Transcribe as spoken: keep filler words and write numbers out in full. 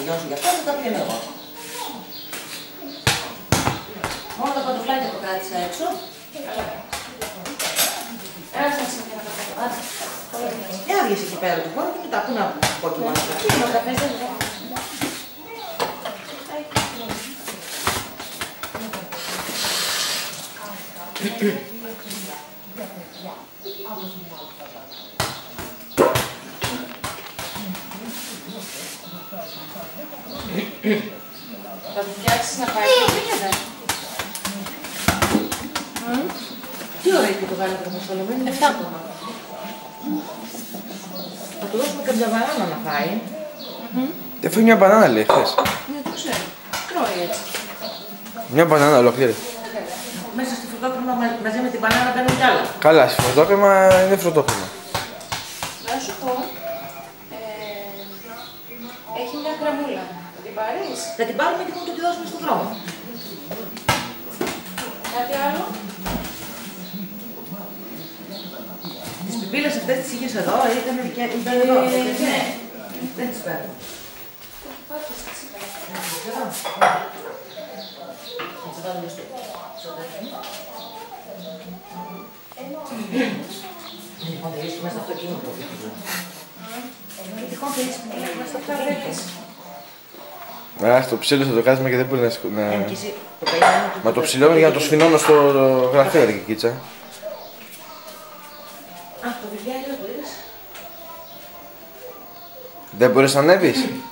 τελειώσω για αυτό, θα τα πιένω εγώ. Μόνο τα παντοφλάκια το κράτησα έξω. Ένας να σημαίνει να τα κάνω. Για να βγεις εκεί πέρα του χώρου και μετά πού να πω και μόνο. Τι είναι ο καφές, δεν είναι. Θα του φτιάξεις να πάει και πήγαινε. Τι ώρα έχει το γάλα το μασολωμένο, εφτά ακόμα. Θα του δώσουμε κάποια μπανάνα να φάει. Δεν φάει μια μπανάνα λέει χθες. Ναι, το ξέρω. Τρώει έτσι. Μια μπανάνα ολόκληρη. Μέσα στη φρουτόκρεμα μαζί με την μπανάνα μπαίνουν κι άλλα. Καλά, στη φρουτόκρεμα είναι φρουτόκρεμα. Να σου πω, ε, έχει μια κρεμούλα. Θα την πάρεις? Θα την πάρουμε και θα τη δώσουμε στον δρόμο. Κάτι άλλο? Τις πιπίλες αυτές τις είχες εδώ, ήταν ήταν εδώ. Ναι, δεν τις παίρνω. Πάτε στις σήμερα. Θα τις βάλουμε στο τέλος. Λοιπόν, θα είσαι μέσα στο αυτοκίνητο. Τυχόν θέλεις μέσα στο αυτοκίνητο. Α, το ψήλο θα το κάνεις και δεν μπορεί να σηκώνει. Μα το ψηλώνω για να το σφινώνω στο γραφείο, ρε Κικίτσα. Α, το βιβλιάριο το είδες. Δεν μπορείς να ανέβεις.